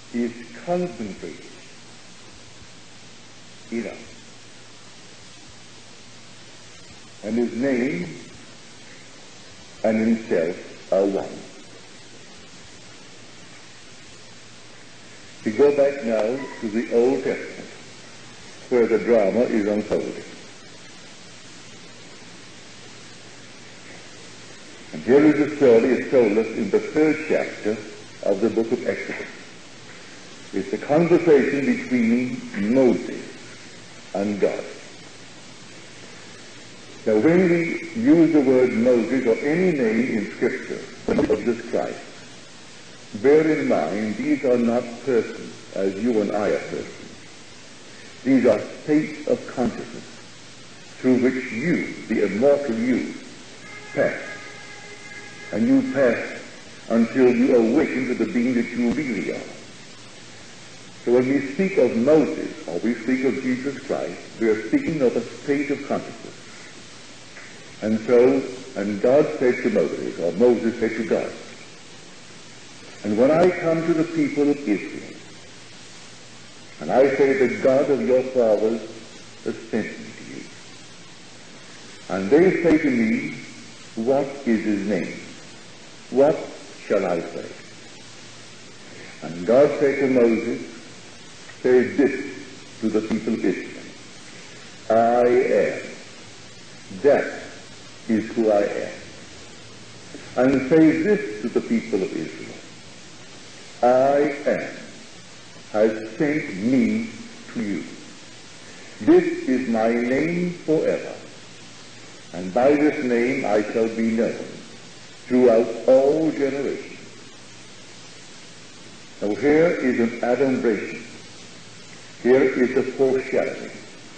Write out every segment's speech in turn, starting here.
is concentrated in us. And his name and himself are one. We go back now to the Old Testament, where the drama is unfolding. And here is the story as told us in the 3rd chapter of the book of Exodus. It's a conversation between Moses and God. Now, when we use the word Moses or any name in Scripture for Jesus Christ, bear in mind these are not persons as you and I are persons. These are states of consciousness through which you, the immortal you, pass. And you pass until you awaken to the being that you really are. So when we speak of Moses or we speak of Jesus Christ, we are speaking of a state of consciousness. And God said to Moses, or Moses said to God, and when I come to the people of Israel, and I say, the God of your fathers has sent me to you, and they say to me, what is his name? What shall I say? And God said to Moses, say this to the people of Israel, I am. That is who I am. And say this to the people of Israel, I am has sent me to you. This is my name forever, and by this name I shall be known throughout all generations. Now here is an adumbration. Here is a foreshadowing.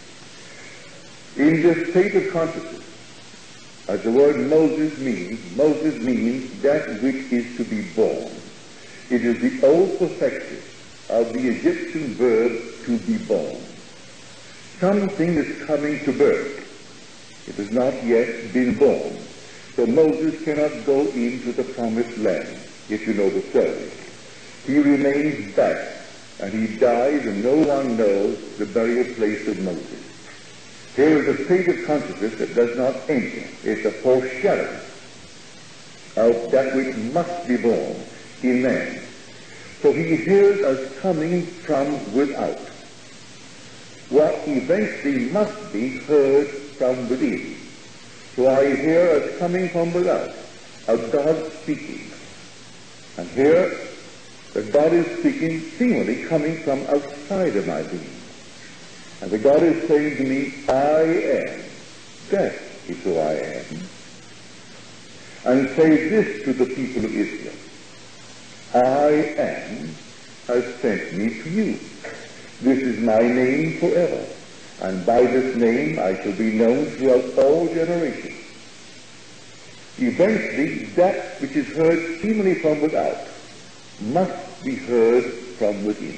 In this state of consciousness, as the word Moses means that which is to be born. It is the old perfected of the Egyptian verb to be born. Something is coming to birth. It has not yet been born. So Moses cannot go into the promised land, if you know the story. He remains back, and he dies, and no one knows the burial place of Moses. Here is a state of consciousness that does not enter. It's a foreshadowing of that which must be born in man. So he hears us coming from without. What eventually must be heard from within. So I hear us coming from without, a God speaking. And here, the God is speaking seemingly coming from outside of my being. And the God is saying to me, I am. That is who I am. And say this to the people of Israel, I am has sent me to you. This is my name forever, and by this name I shall be known throughout all generations. Eventually, that which is heard seemingly from without must be heard from within.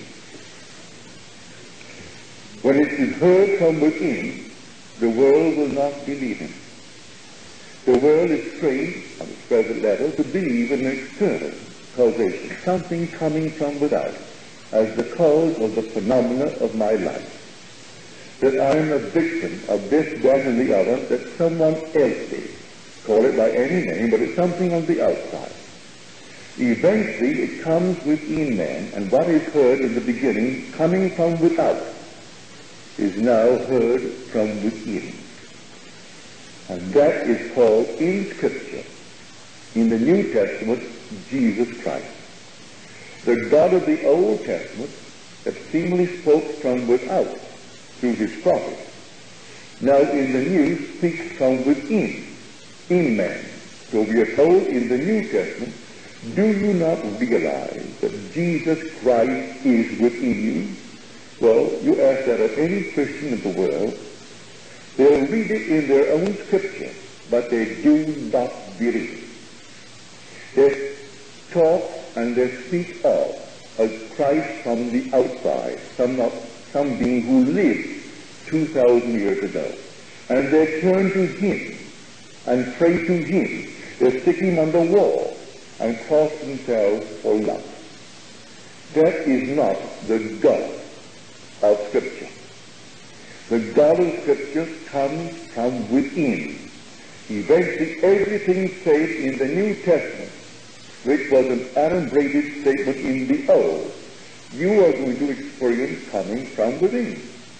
When it is heard from within, the world will not believe him. The world is trained, on its present level, to believe in an external causation, something coming from without, as the cause of the phenomena of my life. That I am a victim of this, that, and the other, that someone else did. Call it by any name, but it's something on the outside. Eventually, it comes within man, and what is heard in the beginning, coming from without, is now heard from within. And that is called in Scripture, in the New Testament, Jesus Christ. The God of the Old Testament that seemingly spoke from without through his prophets, now in the New speaks from within, in man. So we are told in the New Testament, do you not realize that Jesus Christ is within you? Well, you ask that of any Christian in the world, they'll read it in their own Scripture, but they do not believe. They talk and they speak of Christ from the outside, some being who lived 2,000 years ago. And they turn to him and pray to him. They stick him on the wall and cross themselves for love. That is not the God of Scripture. The God of Scripture comes from within. Eventually, everything said in the New Testament, which was an adumbrated statement in the Old, you are going to experience coming from within.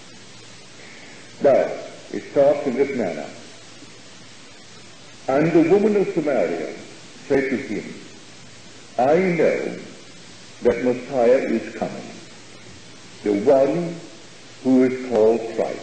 Now, it starts in this manner. And the woman of Samaria said to him, I know that Messiah is coming, the one who is called Christ.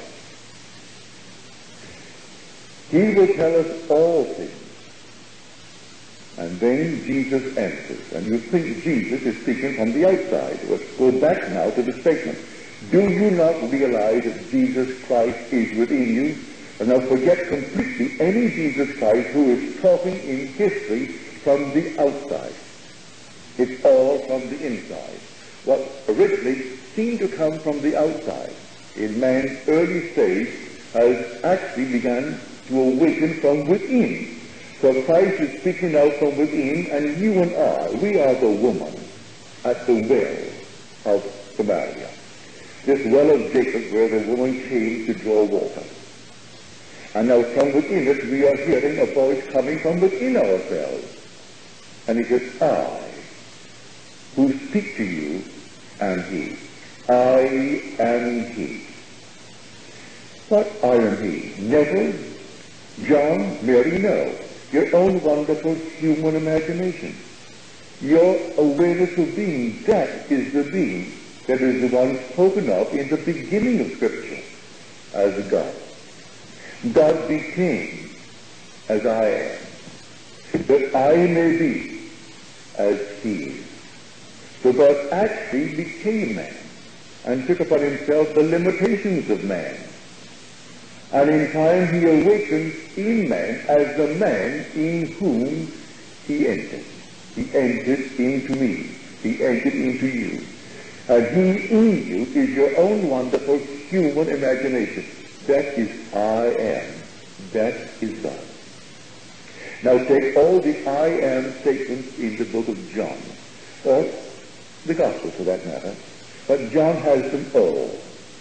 He will tell us all things. And then Jesus answers. And you think Jesus is speaking from the outside. Let's go back now to the statement. Do you not realize that Jesus Christ is within you? And now forget completely any Jesus Christ who is talking in history from the outside. It's all from the inside. What originally seemed to come from the outside in man's early stage has actually begun to awaken from within. So Christ is speaking out from within, and you and I, we are the woman at the well of Samaria. This well of Jacob where the woman came to draw water. And now from within us we are hearing a voice coming from within ourselves. And it is I who speak to you am he. I am he. What I am he? Neville, John, Mary, no. Your own wonderful human imagination. Your awareness of being, that is the being that is the one spoken of in the beginning of Scripture as a God. God became as I am, that I may be as he is. So God actually became man and took upon himself the limitations of man. And in time he awakens in man as the man in whom he entered. He entered into me. He entered into you. And he in you is your own wonderful human imagination. That is I am. That is God. Now take all the I am statements in the book of John, or the Gospel for that matter, but John has them all.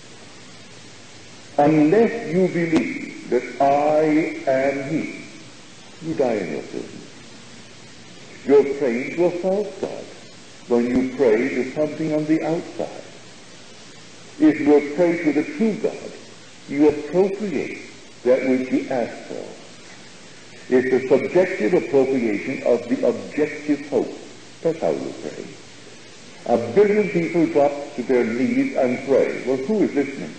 Unless you believe that I am he, you die in your sins. You're praying to a false God when you pray to something on the outside. If you pray to the true God, you appropriate that which you ask for. It's a subjective appropriation of the objective hope. That's how you pray. 1 billion people drop to their knees and pray. Well, who is listening?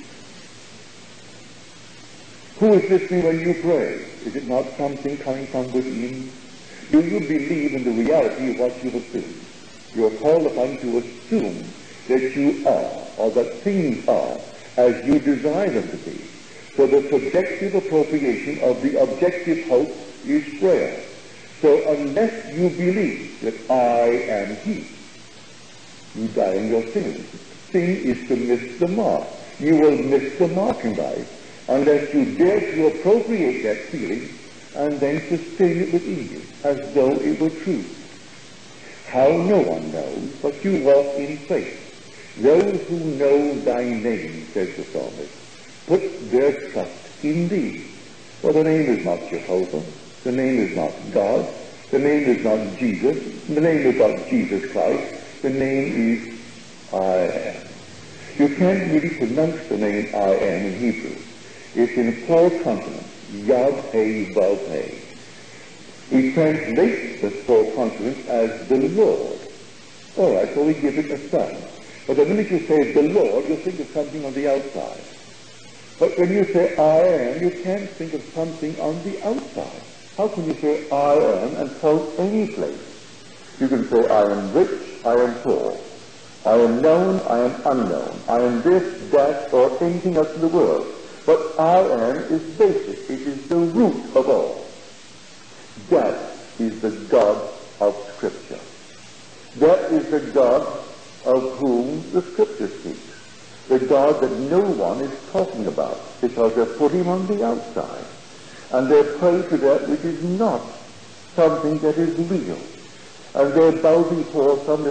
Who is listening when you pray? Is it not something coming from within? Do you believe in the reality of what you assume? You are called upon to assume that you are, or that things are, as you desire them to be. So the subjective appropriation of the objective hope is prayer. So unless you believe that I am he, you die in your sins. Sin is to miss the mark. You will miss the mark in life unless you dare to appropriate that feeling and then sustain it within you as though it were true. How no one knows, but you walk in faith. Those who know thy name, says the psalmist, put their trust in thee. For the name is not Jehovah, the name is not God, the name is not Jesus, the name is not Jesus Christ, the name is I am. You can't really pronounce the name I am in Hebrew. It's in 4 consonants, Yod, He, Vav, He. We translate the 4 consonants as the Lord. All right, so we give it a sign. But the minute you say the Lord, you think of something on the outside. But when you say I am, you can't think of something on the outside. How can you say I am and quote any place? You can say I am rich, I am poor. I am known, I am unknown. I am this, that, or anything else in the world. But I am is basic. It is the root of all. That is the God of Scripture. That is the God of whom the Scripture speaks. The God that no one is talking about because they put him on the outside. And they pray to that which is not something that is real. And they bow before some little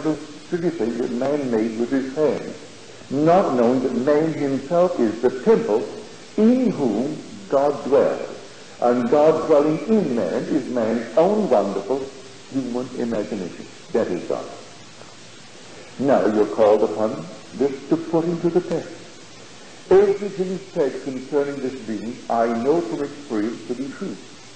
pretty thing that man made with his hands, not knowing that man himself is the temple in whom God dwells. And God dwelling in man is man's own wonderful human imagination. That is God. Now you're called upon this to put into the test. Everything said concerning this being, I know from experience to be true.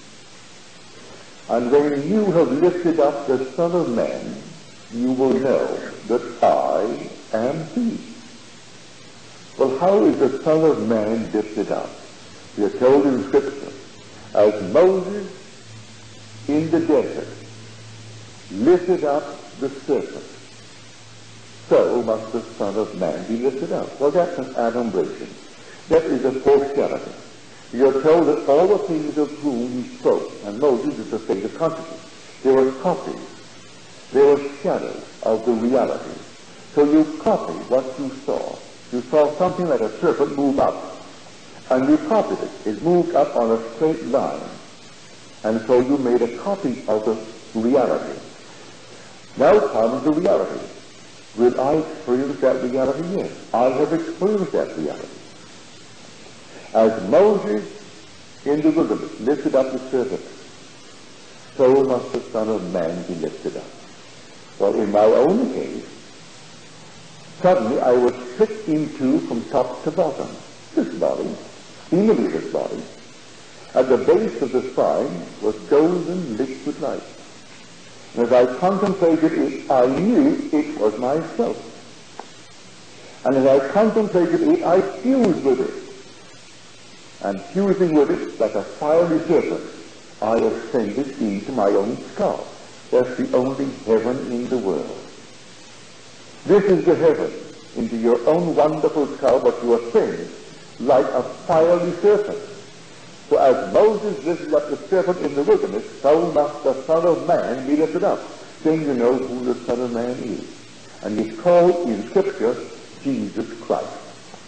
And when you have lifted up the Son of Man, you will know that I am He. Well, how is the Son of Man lifted up? We are told in Scripture, as Moses in the desert lifted up the serpent, so must the Son of Man be lifted up. Well, that's an adumbration. That is a foreshadowing. You are told that all the things of whom he spoke, and Moses is the state of consciousness, they were copies, they were shadows of the reality. So you copy what you saw. You saw something like a serpent move up, and you copied it. It moved up on a straight line, and so you made a copy of the reality. Now comes the reality. Will I experience that reality? Yes. I have experienced that reality. As Moses in the wilderness lifted up the serpent, so must the Son of Man be lifted up. Well, in my own case, suddenly I was split into from top to bottom. This body, seemingly this body, at the base of the spine was golden liquid light. And as I contemplated it, I knew it was myself. And as I contemplated it, I fused with it. And fusing with it like a fiery serpent, I ascended into my own skull. That's the only heaven in the world. This is the heaven. Into your own wonderful skull, but you ascend like a fiery serpent. So as Moses lifted up the serpent in the wilderness, so must the Son of Man be lifted up. Then you know who the Son of Man is. And he's called in Scripture Jesus Christ.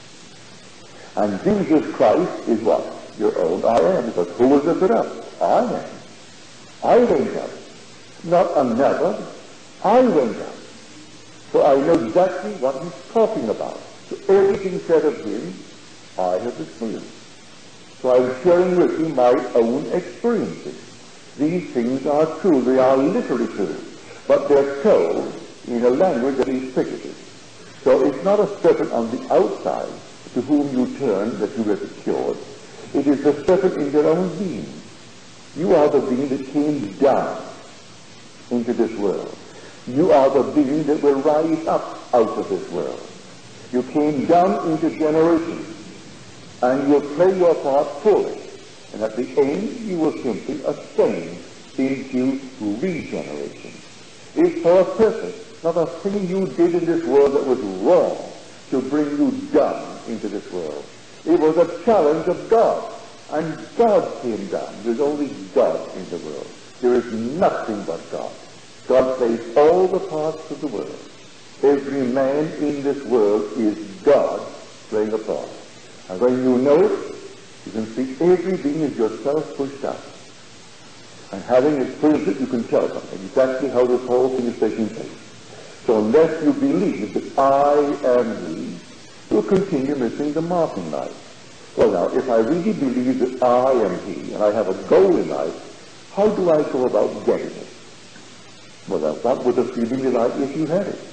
And Jesus Christ is what? Your own I am. Because who was lifted up? I am. I went up. Not another. I went up. So I know exactly what he's talking about. So everything said of him, I have experienced. So I'm sharing with you my own experiences. These things are true. They are literally true. But they're told in a language that is figurative. So it's not a serpent on the outside to whom you turn that you were secured. It is the serpent in your own being. You are the being that came down into this world. You are the being that will rise up out of this world. You came down into generation, and you'll play your part fully. And at the end, you will simply ascend into regeneration. It's for a purpose, not a thing you did in this world that was wrong to bring you down into this world. It was a challenge of God, and God came down. There's only God in the world. There is nothing but God. God plays all the parts of the world. Every man in this world is God playing a part. And when you know it, you can see every being is yourself pushed out. And having experienced it, you can tell them exactly how this whole thing is taking place. So unless you believe that I am He, you'll continue missing the mark in life. Well now, if I really believe that I am He, and I have a goal in life, how do I go about getting it? Well, now, what would the feeling be like if you had it?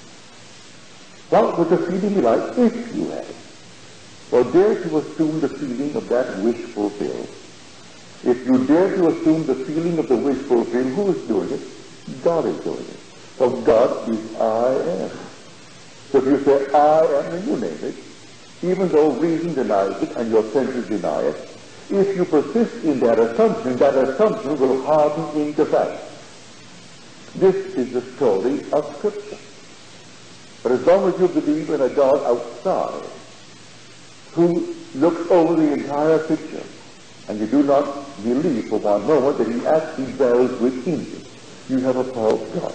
What would the feeling be like if you had it? Well, dare to assume the feeling of that wish fulfilled. If you dare to assume the feeling of the wish fulfilled, who is doing it? God is doing it. So God is I am. So if you say I am, then you name it, even though reason denies it and your senses deny it, if you persist in that assumption will harden into fact. This is the story of Scripture. But as long as you believe in a God outside who looks over the entire picture, and you do not believe for one moment that He actually dwells within you, you have a false God.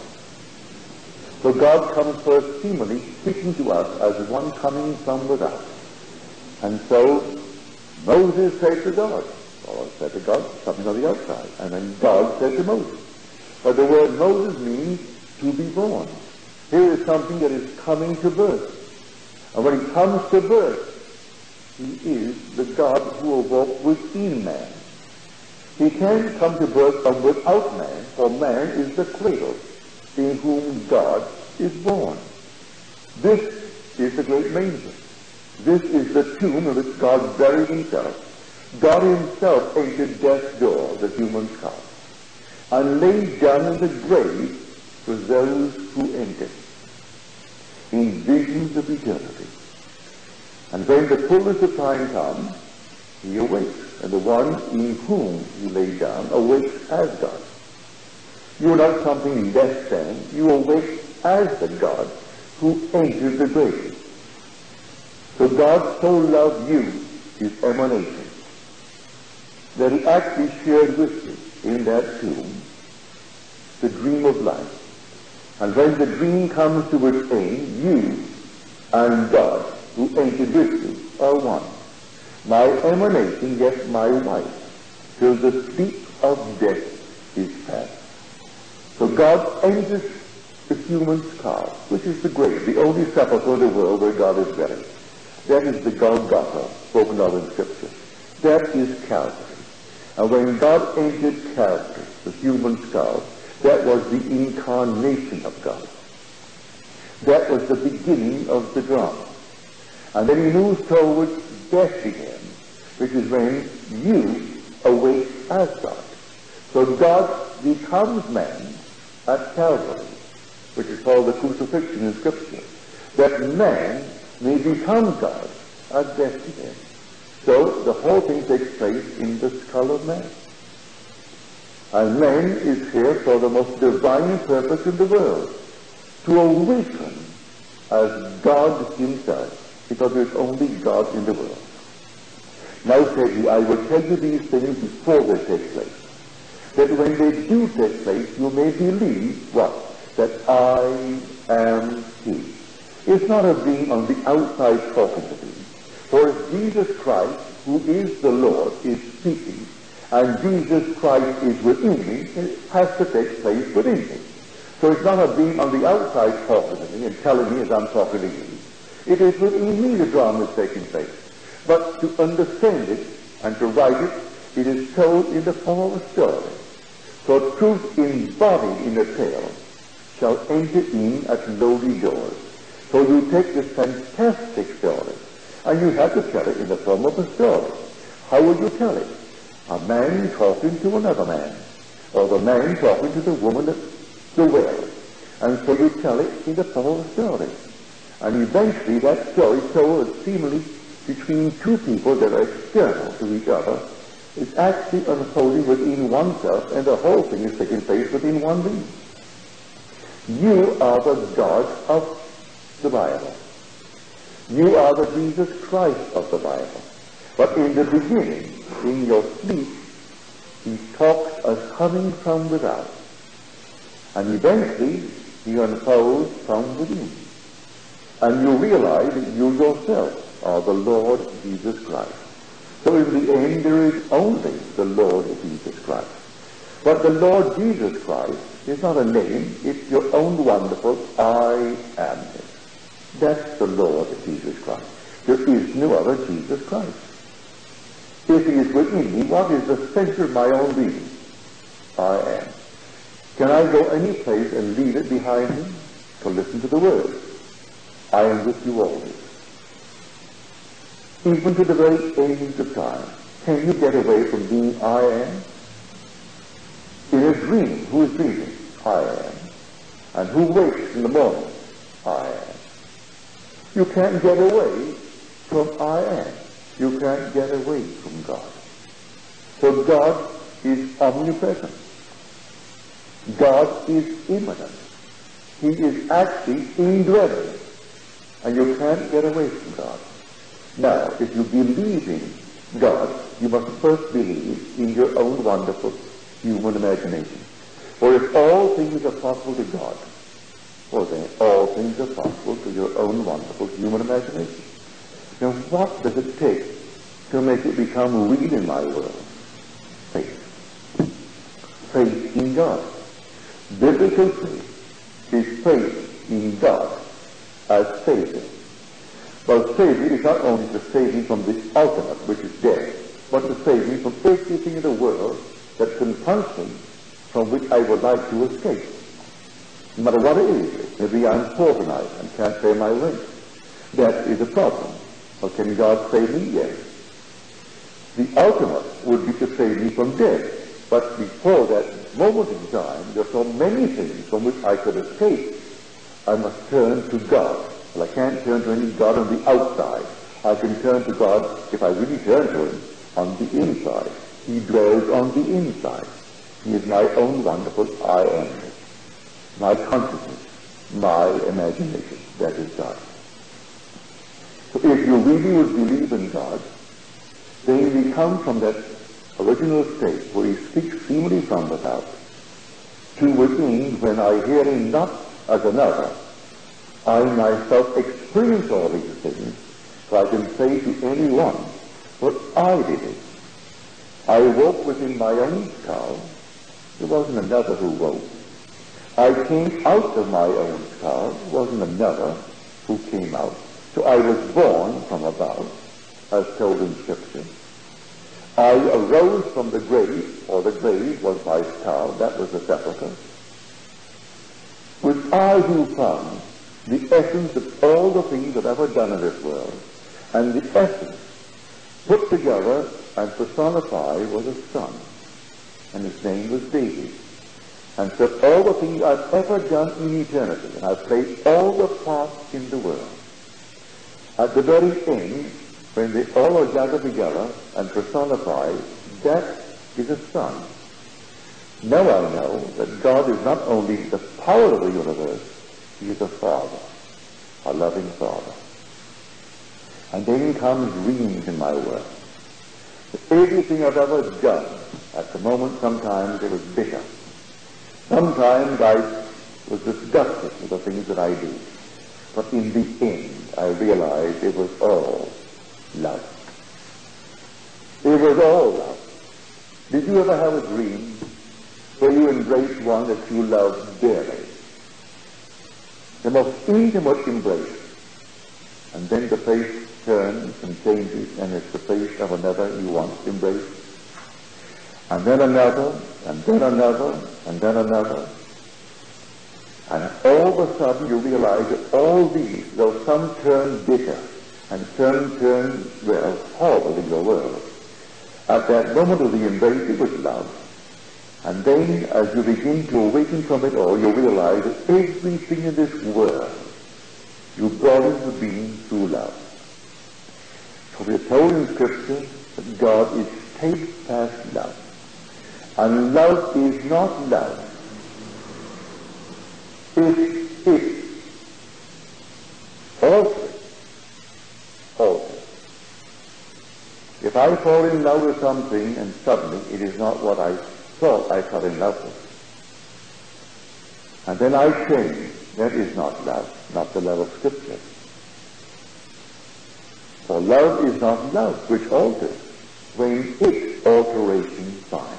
So God comes first seemingly speaking to us as one coming from without. And so Moses said to God, or said to God, something on the outside. And then God said to Moses. But the word Moses means to be born. Here is something that is coming to birth. And when he comes to birth, he is the God who will walk within man. He can't come to birth from without man, for man is the cradle in whom God is born. This is the great manger. This is the tomb in which God buried himself. God himself entered death's door, the human skull, and laid down in the grave for those who entered in visions of eternity. And when the fullness of time comes, he awakes, and the one in whom he lay down awakes as God. You are not something less than, you awake as the God who entered the grave. So God so loved you, his emanation, that he actually shared with you in that tomb the dream of life. And when the dream comes to its end, you and God, who entered with you, are one. My emanation, yes, my wife, till the sleep of death is past. So God enters the human skull, which is the grave, the only sepulchre in the world where God is buried. That is the Golgotha, spoken of in Scripture. That is Calvary. And when God entered Calvary, the human skull, that was the incarnation of God. That was the beginning of the drama. And then he moves towards Bethlehem, which is when you awake as God. So God becomes man at Calvary, which is called the crucifixion in Scripture, that man may become God at Bethlehem. So the whole thing takes place in the skull of man. And man is here for the most divine purpose in the world, to awaken as God himself, because there is only God in the world. Now said he, I will tell you these things before they take place, that when they do take place, you may believe what? That I am he. It's not a being on the outside talking to me. For if Jesus Christ, who is the Lord, is speaking, and Jesus Christ is within me, it has to take place within me. So it's not a being on the outside talking to me and telling me as I'm talking to you. It is within me the drama is taking place. But to understand it and to write it, it is told in the form of a story. So truth embodied in a tale shall enter in at lowly doors. So you take this fantastic story, and you have to tell it in the form of a story. How will you tell it? A man talking to another man, or the man talking to the woman at the well. And so you tell it in the form of a story. And eventually that story told seemingly between two people that are external to each other is actually unfolding within oneself, and the whole thing is taking place within one being. You are the God of the Bible. You are the Jesus Christ of the Bible. But in the beginning, in your sleep, he talks as coming from without. And eventually, he unfolds from within. And you realize that you yourself are the Lord Jesus Christ. So in the end, there is only the Lord Jesus Christ. But the Lord Jesus Christ is not a name, it's your own wonderful I am. That's the Lord Jesus Christ. There is no other Jesus Christ. If he is within me, what is the center of my own being? I am. Can I go any place and leave it behind me? To listen to the word. I am with you always. Even to the very end of time. Can you get away from being I am? In a dream, who is dreaming? I am. And who wakes in the morning? I am. You can't get away from I am. You can't get away from God. So God is omnipresent. God is immanent. He is actually indwelling. And you can't get away from God. Now, if you believe in God, you must first believe in your own wonderful human imagination. For if all things are possible to God, well then all things are possible to your own wonderful human imagination. Now what does it take to make it become real in my world? Faith. Faith in God. Biblical faith is faith in God as Savior. Well, Savior is not only to save me from the ultimate, which is death, but to save me from everything in the world that confronts me, from which I would like to escape. No matter what it is, maybe I'm poor tonight and can't pay my rent. That is a problem. But can God save me? Yes. The ultimate would be to save me from death. But before that moment in time, there are so many things from which I could escape. I must turn to God. Well, I can't turn to any God on the outside. I can turn to God, if I really turn to him, on the inside. He dwells on the inside. He is my own wonderful I am. My consciousness, my imagination. That is God. So if you really would believe in God, then we come from that original state where he speaks seemingly from without to within, when I hear him not as another, I myself experience all these things, so I can say to anyone, what I did it. I woke within my own skull. There wasn't another who woke. I came out of my own skull. There wasn't another who came out. So I was born from above, as told in Scripture. I arose from the grave, or the grave was my skull, that was the sepulchre. Which I who found the essence of all the things I've ever done in this world, and the essence put together and personified was a son, and his name was David. And so all the things I've ever done in eternity, and I've played all the parts in the world. At the very end, when they all are gathered together and personified, that is a son. Now I know that God is not only the power of the universe, he is a father, a loving father. And then comes dreams in my world. Everything I've ever done, at the moment sometimes it was bitter. Sometimes I was disgusted with the things that I do. But in the end, I realized it was all love. It was all love. Did you ever have a dream where you embraced one that you loved dearly? The most intimate embrace. And then the face turns and changes, and it's the face of another you once embraced. And then another, and then another, and then another. And all of a sudden you realize that all these, though some turn bitter, and some turn, well, horrible in your world, at that moment of the embrace it was love. And then as you begin to awaken from it all, you realize that everything in this world you brought into being through love. So we are told in Scripture that God is steadfast love. And love is not love if altered. If I fall in love with something and suddenly it is not what I thought I fell in love with, and then I change, that is not love, not the love of Scripture. For love is not love which alters when its alteration finds.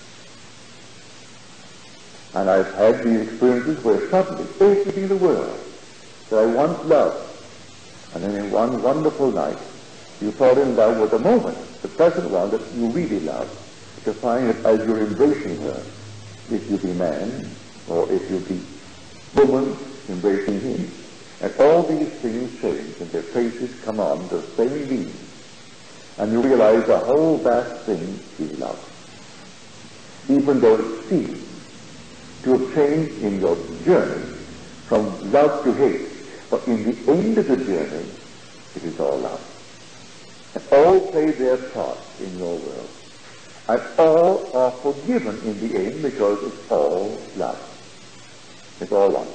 And I've had these experiences where suddenly everything in the world that I once loved, and then in one wonderful night, you fall in love with the moment, the present one that you really love, to find that as you're embracing her, if you be man, or if you be woman, embracing him, and all these things change, and their faces come on the same being, and you realize the whole vast thing is love. Even though it seems to have changed in your journey from love to hate, but in the end of the journey, it is all love. And all play their part in your world. And all are forgiven in the end because it's all love. It's all one.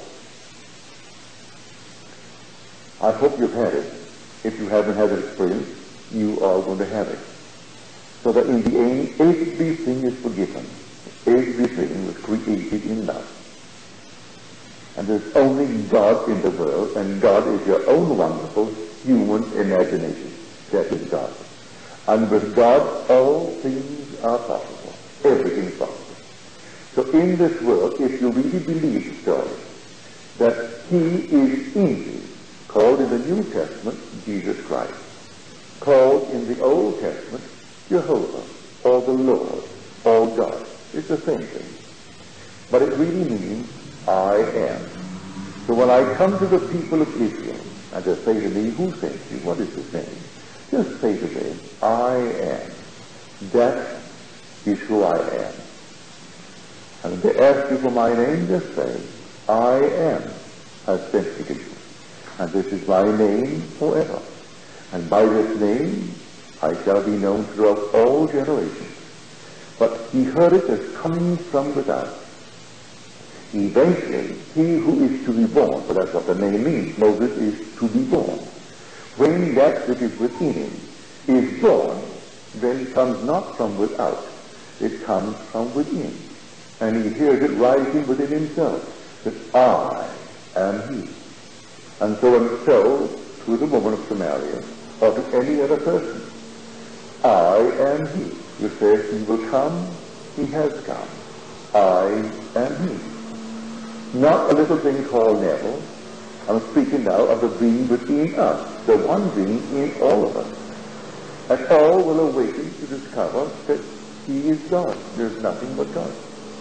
I hope you've had it. If you haven't had that experience, you are going to have it. So that in the end, everything is forgiven. Everything was created in love. And there's only God in the world, and God is your own wonderful human imagination. That is God. And with God, all things are possible. Everything is possible. So in this world, if you really believe the story, that he is in you, called in the New Testament Jesus Christ, called in the Old Testament Jehovah, or the Lord, or God. It's the same thing. But it really means I am. So when I come to the people of Israel, and they say to me, who sent you? What is his name? Just say to them, I am. That is who I am. And if they ask you for my name, just say, I am has sent me to you. And this is my name forever. And by this name I shall be known throughout all generations. But he heard it as coming from without. Eventually, he who is to be born, for that's what the name means, Moses is to be born. When that which is within him is born, then it comes not from without, it comes from within. And he hears it rising within himself, that I am he. And so, to the woman of Samaria, or to any other person, I am he. You say he will come, he has come. I am he. Not a little thing called Neville. I'm speaking now of the being within us, the one being in all of us. And all will awaken to discover that he is God. There's nothing but God.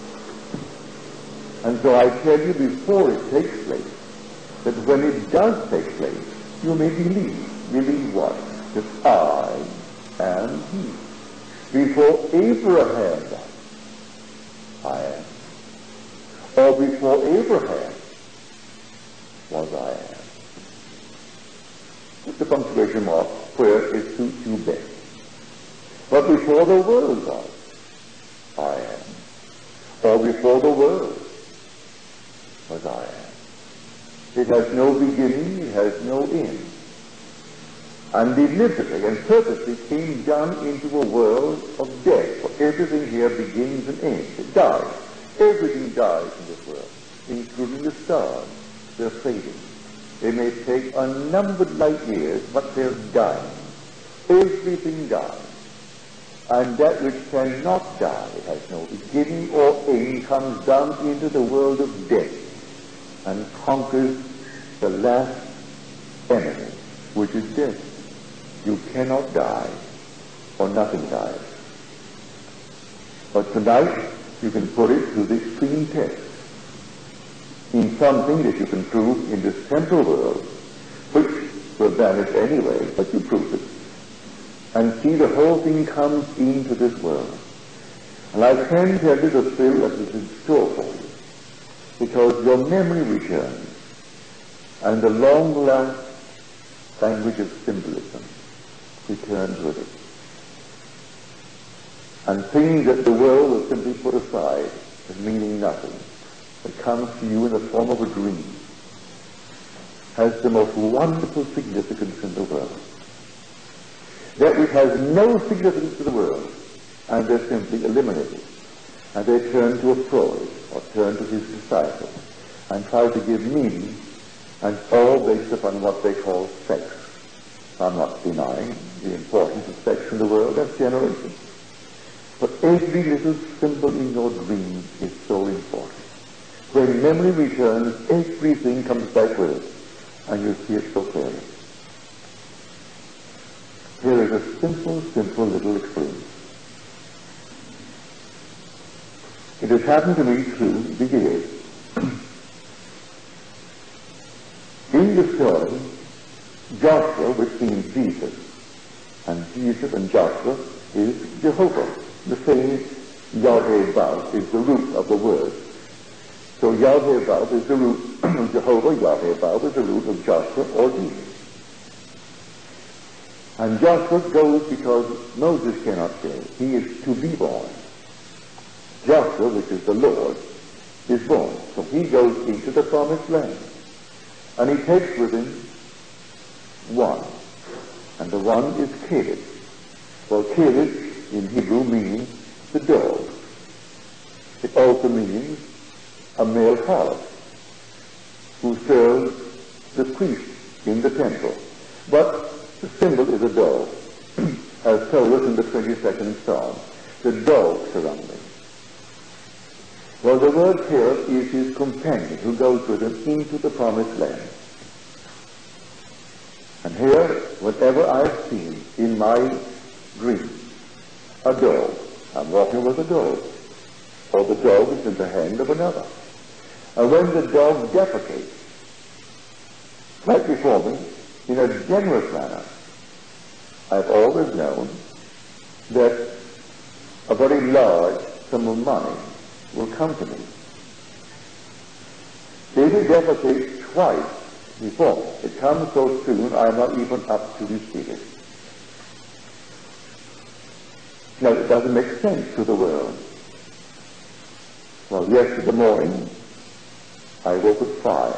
And so I tell you before it takes place, that when it does take place, you may believe. Believe what? That I am he. Before Abraham died, I am. Or before Abraham was I am. Put the punctuation mark where it suits you best. But before the world was, I am. Or before the world was I am. It has no beginning, it has no end. And deliberately and purposely came down into a world of death. For everything here begins and ends. It dies. Everything dies in this world, including the stars. They're fading. They may take unnumbered light years, but they're dying. Everything dies. And that which cannot die, it has no beginning or end, comes down into the world of death and conquers the last enemy, which is death. You cannot die, or nothing dies. But tonight, you can put it to the extreme test in something that you can prove in this temporal world, which will vanish anyway, but you prove it. And see, the whole thing comes into this world. And I can tell you the thrill that is in store for you, because your memory returns, and the long-last language of symbolism returns with it. And things that the world will simply put aside as meaning nothing, that comes to you in the form of a dream, has the most wonderful significance in the world. That which has no significance to the world, and they're simply eliminated. And they turn to a Freud, or turn to his disciples, and try to give meaning, and all based upon what they call sex. I'm not denying the importance of sex in the world, that's generation. But every little symbol in your dream is so important. When memory returns, everything comes back with it, and you see it so clearly. Here is a simple little experience. It has happened to me through the years. In the story, Joshua, which means Jesus, and Jesus and Joshua is Jehovah. The same Yahweh-Vav is the root of the word. So Yahweh-Vav is the root of Jehovah, Yahweh-Vav is the root of Joshua or Jesus. And Joshua goes because Moses cannot go. He is to be born. Joshua, which is the Lord, is born. So he goes into the promised land. And he takes with him one. And the one is Caleb. Well, Caleb in Hebrew means the dog. It also means a male harlot who serves the priest in the temple. But the symbol is a dog, as told us in the 22nd Psalm, the dog surrounding. Well, the word here is his companion who goes with him into the promised land. And here, whatever I've seen in my dream, a dog, I'm walking with a dog, or the dog is in the hand of another. And when the dog defecates, right before me, in a generous manner, I've always known that a very large sum of money will come to me. If it defecates twice before, it comes so soon I'm not even up to receive it. Now, it doesn't make sense to the world. Well, yesterday morning, I woke at 5.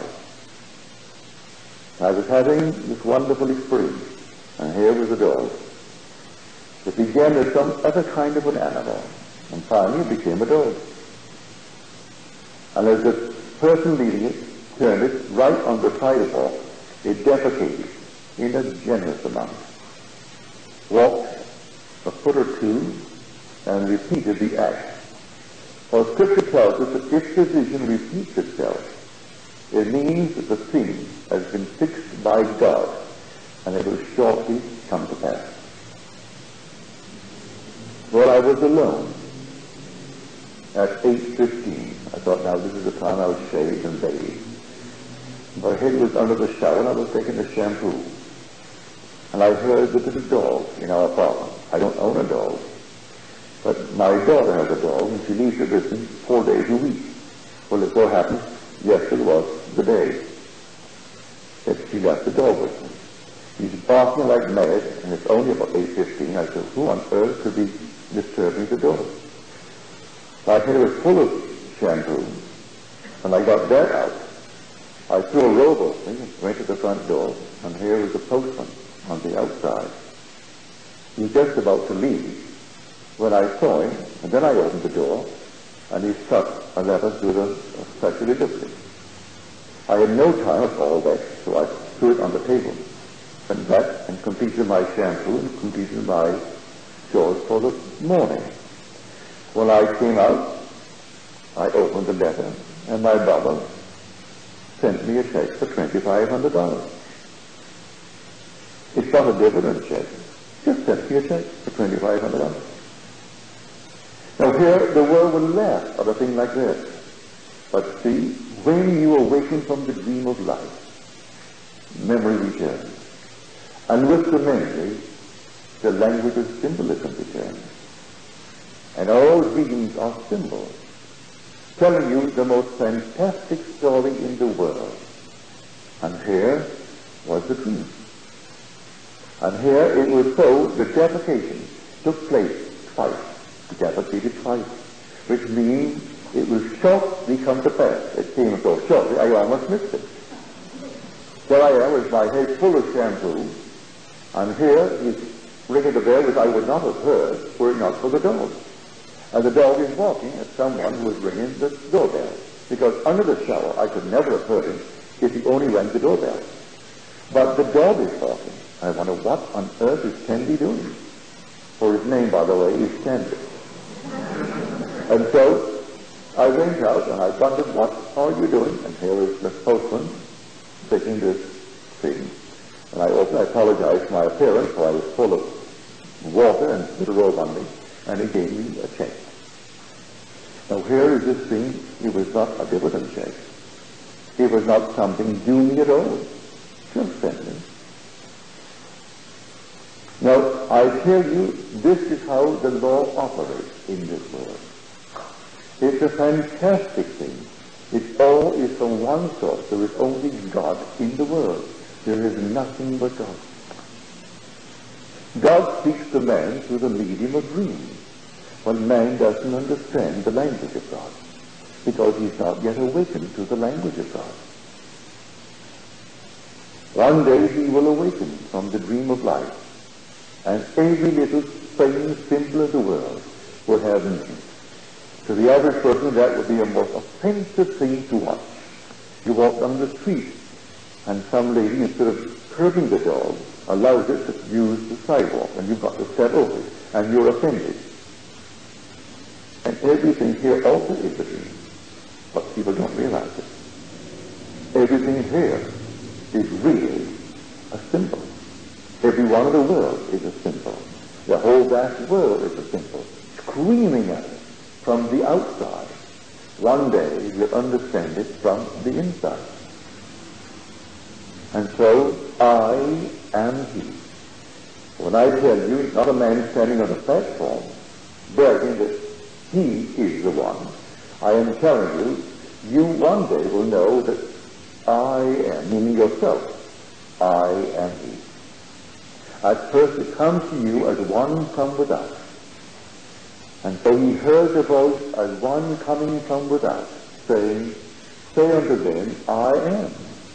I was having this wonderful experience, and here was a dog. It began as some other kind of an animal, and finally it became a dog. And as the person leading it turned it right on the sidewalk, it defecated in a generous amount. Walked a foot or two, and repeated the act. Well, Scripture tells us that if the vision repeats itself, it means that the thing has been fixed by God, and it will shortly come to pass. Well, I was alone at 8:15. I thought, now this is the time I would shave and bathe. My head was under the shower, and I was taking a shampoo. And I heard that there's a dog in our apartment. I don't own a dog, but my daughter has a dog, and she leaves it with me 4 days a week. Well, it so happens, yesterday was the day that she left the dog with me. He's barking like mad, and it's only about 8:15. I said, who on earth could be disturbing the dog? My head was full of shampoo, and I got that out. I threw a robe over me and went to the front door, and here was the postman on the outside. He was just about to leave when I saw him, and then I opened the door, and he stuck a letter through the special delivery. I had no time at all that, so I threw it on the table, went back and completed my shampoo and completed my chores for the morning. When I came out, I opened the letter, and my brother sent me a check for $2,500. It's not a dividend check. Just sent me a check for $2,500. Now here, the world will laugh at a thing like this. But see, when you awaken from the dream of life, memory returns. And with the memory, the language of symbolism returns. And all dreams are symbols, telling you the most fantastic story in the world. And here was the dream. And here it was so the defecation took place twice. It defecated twice, which means it was shortly come to pass. It came so shortly, I almost missed it. There I am with my head full of shampoo, and here is ringing the bell, which I would not have heard were it not for the dog. And the dog is barking at someone who is ringing the doorbell, because under the shower I could never have heard him if he only rang the doorbell. But the dog is barking. I wonder what on earth is Candy doing? For his name, by the way, is Candy. And so I went out and I wondered, what are you doing? And here is the postman taking this thing. And I also apologized for my appearance, for I was full of water and little robe on me, and he gave me a check. Now here is this thing. It was not a dividend check. It was not something due me at all. Just sent me. Now, I tell you, this is how the law operates in this world. It's a fantastic thing. It all is from one source. There is only God in the world. There is nothing but God. God speaks to man through the medium of dreams, but man doesn't understand the language of God, because he's not yet awakened to the language of God. One day he will awaken from the dream of life, and every little thing, symbol of the world will have meaning. To the average person, that would be a most offensive thing to watch. You walk down the street, and some lady, instead of curbing the dog, allows it to use the sidewalk, and you've got to step over it, and you're offended. And everything here also is a dream. people don't realize it. Everything here is really a symbol. Every one of the world is a symbol. The whole vast world is a symbol, screaming at us from the outside. One day we'll understand it from the inside. And so, I am he. When I tell you, it's not a man standing on a platform bragging that he is the one. I am telling you, you one day will know that I am, meaning yourself, I am he. At first it comes to you as one from without. And so he heard the voice as one coming from without, saying, say unto them, I am,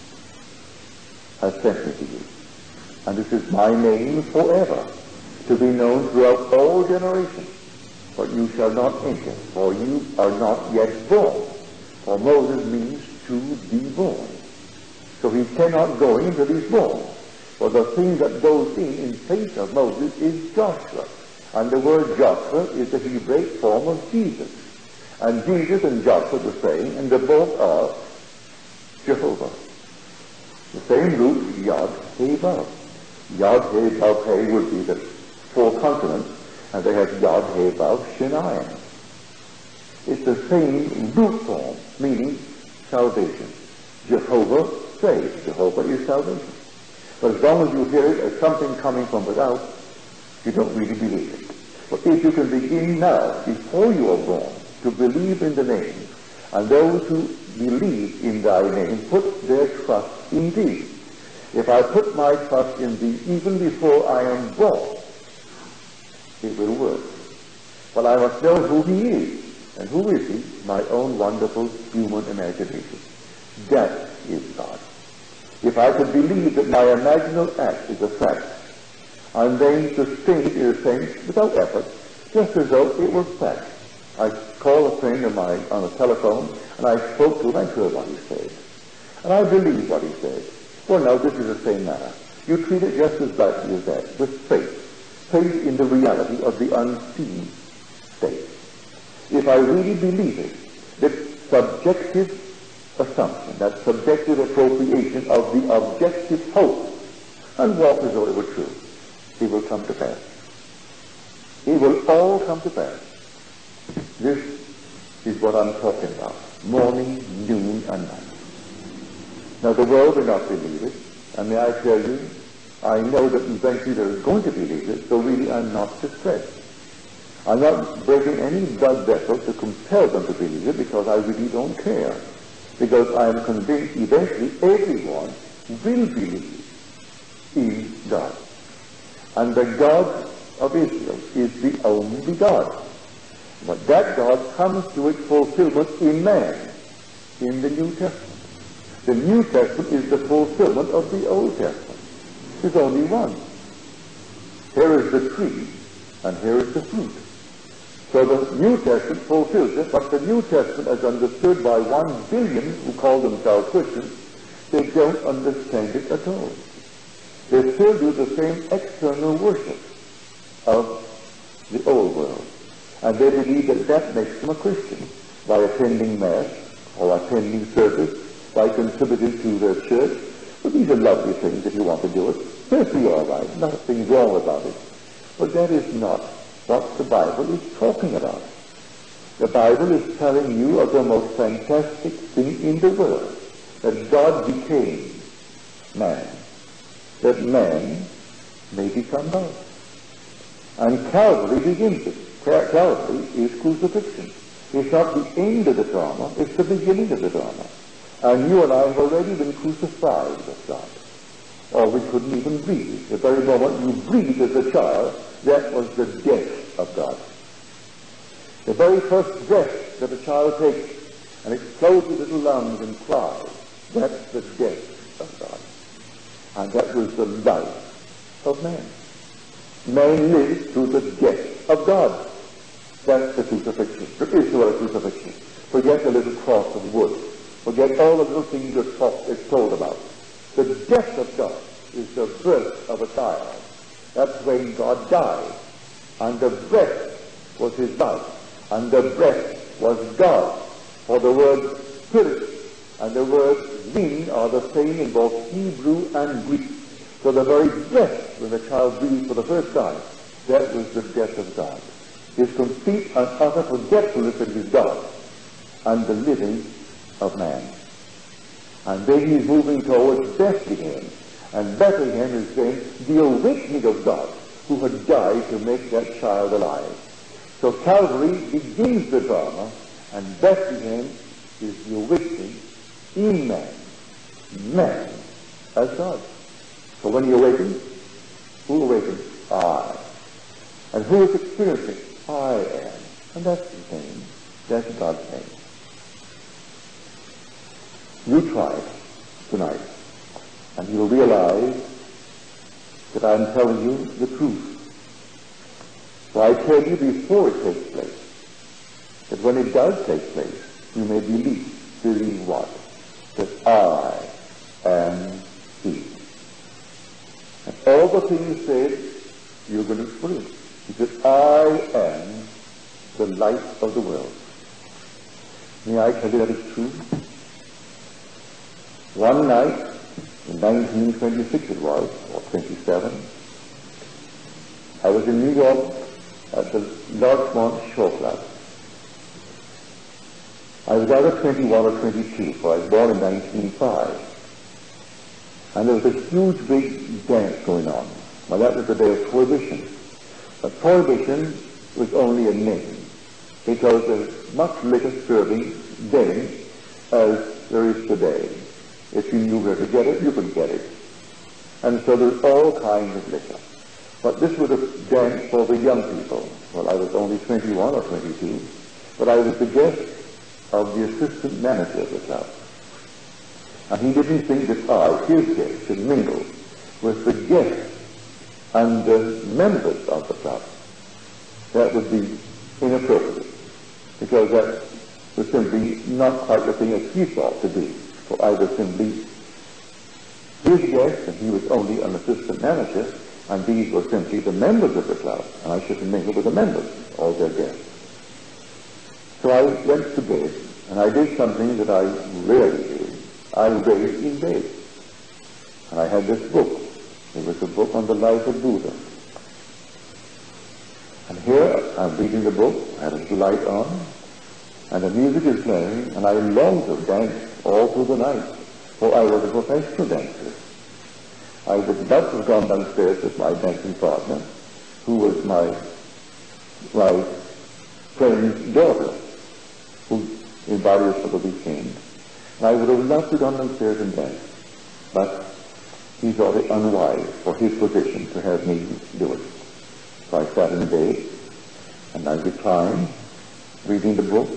has sent me to you. And this is my name forever, to be known throughout all generations. But you shall not enter, for you are not yet born. For Moses means to be born. So he cannot go in until he's born. For the thing that goes in place of Moses is Joshua. And the word Joshua is the Hebraic form of Jesus. And Jesus and Joshua the same, and they both are Jehovah. The same root, Yod, He, Vav. Yod, He, Vav, He would be the four consonants, and they have Yod, He, Vav, Shin. It's the same root form, meaning salvation. Jehovah saves. Jehovah is salvation. But as long as you hear it as something coming from without, you don't really believe it. But if you can begin now, before you are born, to believe in the name, and those who believe in thy name put their trust in thee. If I put my trust in thee even before I am born, it will work. But I must know who he is. And who is he? My own wonderful human imagination. That is God. If I could believe that my imaginal act is a fact, and then sustain it in a sense without effort, just as though it was fact. I called a friend of mine on the telephone, and I spoke to him. I heard what he said. And I believed what he said. Well, now, this is the same matter. You treat it just as lightly as that, with faith. Faith in the reality of the unseen state. If I really believe it, that subjective assumption, that subjective appropriation of the objective hope, and walk as though it were true, it will come to pass. It will all come to pass. This is what I'm talking about. Morning, noon, and night. Now the world will not believe it, and may I tell you, I know that eventually they're going to believe it, so really I'm not distressed. I'm not breaking any blood vessel to compel them to believe it, because I really don't care. Because I am convinced eventually everyone will believe in God. And the God of Israel is the only God. But that God comes to its fulfillment in man, in the New Testament. The New Testament is the fulfillment of the Old Testament. There's only one. Here is the tree, and here is the fruit. So the New Testament fulfills it, but the New Testament, as understood by 1 billion who call themselves Christians, they don't understand it at all. They still do the same external worship of the old world. And they believe that that makes them a Christian by attending Mass or attending service, by contributing to their church. But these are lovely things if you want to do it. Perfectly all right. Nothing wrong about it. But that is not what the Bible is talking about. The Bible is telling you of the most fantastic thing in the world, that God became man, that man may become God. And Calvary begins it. Calvary is crucifixion. It's not the end of the drama, it's the beginning of the drama. And you and I have already been crucified with God. Or we couldn't even breathe. The very moment you breathed as a child, that was the death of God. The very first breath that a child takes and explodes his little lungs and cries, that's the death of God. And that was the life of man. Man lives through the death of God. That's the crucifixion. There is no other crucifixion. Forget the little cross of wood. Forget all the little things it's told about. The death of God is the birth of a child. That's when God died. And the breath was his life. And the breath was God. For the word spirit. And the words being are the same in both Hebrew and Greek. So the very breath, when the child breathed for the first time, that was the death of God. His complete and utter forgetfulness that he is God and the living of man. And then he's moving towards Bethlehem. And Bethlehem is then the awakening of God, who had died to make that child alive. So Calvary begins the drama, and Bethlehem is the awakening in man. Man as God. So when he awakens, who awakens? I. And who is experiencing? I am. And that's his name. That's God's name. You try it tonight, and you'll realize that I'm telling you the truth. So I tell you before it takes place, that when it does take place, you may believe what? That I am He. And all the things said, you're going to experience. Because I am the light of the world. May I tell you that is true? One night, in 1926 it was, or 27, I was in New York at the Larchmont Shore Club. I was either 21 or 22, for I was born in 1905. And there was a huge big dance going on. Well, that was the day of Prohibition. But Prohibition was only a name, because there's much liquor serving then as there is today. If you knew where to get it, you could get it. And so there's all kinds of liquor. But this was a dance for the young people. Well, I was only 21 or 22, but I was the guest of the assistant manager of the club. And he didn't think that I, his guest, should mingle with the guests and the members of the club. That would be inappropriate, because that was simply not quite the thing as he thought to be. For I was simply his guest, and he was only an assistant manager, and these were simply the members of the club, and I shouldn't mingle with the members, all their guests. So I went to bed, and I did something that I rarely do. I read in bed. And I had this book. It was a book on the life of Buddha. And here I'm reading the book, I had a light on, and the music is playing, and I longed to dance all through the night, for I was a professional dancer. I would not have gone downstairs with my dancing partner, who was my friend's daughter, who in Barbados for the weekend. And I would have loved to go downstairs and dance, but he thought it unwise for his position to have me do it. So I sat in bed, and I reclined, reading the book,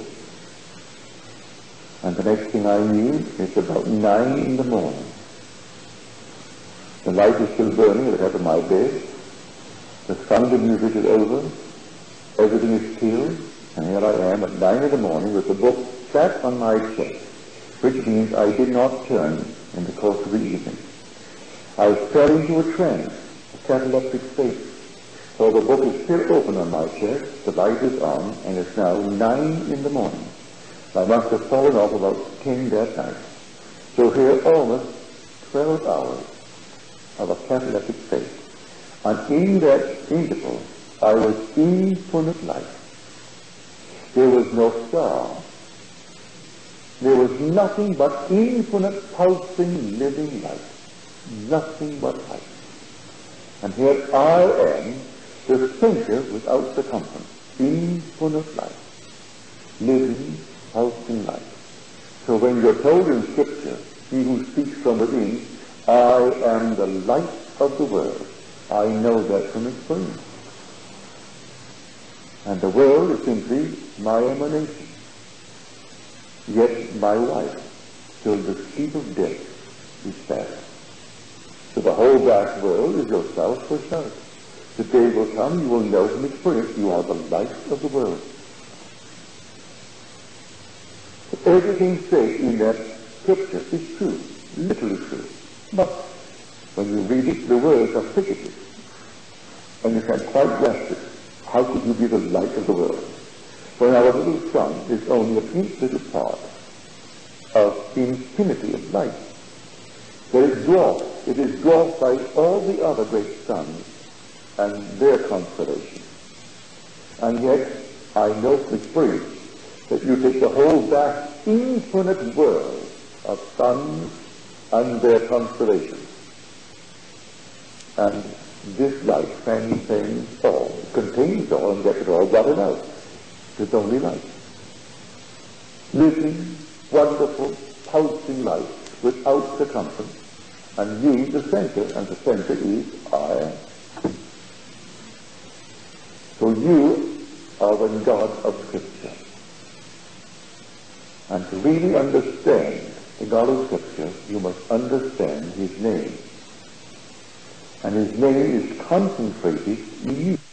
and the next thing I knew, it's about 9 in the morning. The light is still burning at the head of my bed. The sound of music is over. Everything is still. And here I am at 9 in the morning with the book sat on my chest, which means I did not turn in the course of the evening. I fell into a trance, a cataleptic state. So the book is still open on my chest, the light is on, and it's now 9 in the morning. I must have fallen off about 10 that night. So here almost 12 hours of a cataleptic state. And in that interval, I was infinite light. There was no star. There was nothing but infinite pulsing living light. Nothing but light. And here I am, the center without circumference. Infinite light. Living, pulsing light. So when you're told in Scripture, he who speaks from within, I am the light of the world, I know that from experience. And the world is simply my emanation. Yet my wife, till the sleep of death, is fast. So the whole vast world is yourself for self. The day will come, you will know from experience, you are the light of the world. Everything said in that Scripture is true, literally true. But when you read it, the words are figurative. And you can't quite grasp it. How could you be the light of the world? When our little sun is only a pink little part of infinity of light. But it is dwarfed by all the other great suns and their constellations. And yet, I know for free that you take the whole vast infinite world of suns and their constellations, and this light transcends all, contains all, and gets it all blotted out. It's only light. Living, wonderful, pulsing light without circumference, and you the center, and the center is I am. So you are the God of Scripture. And to really understand the God of Scripture, you must understand his name. And his name is concentrated in you.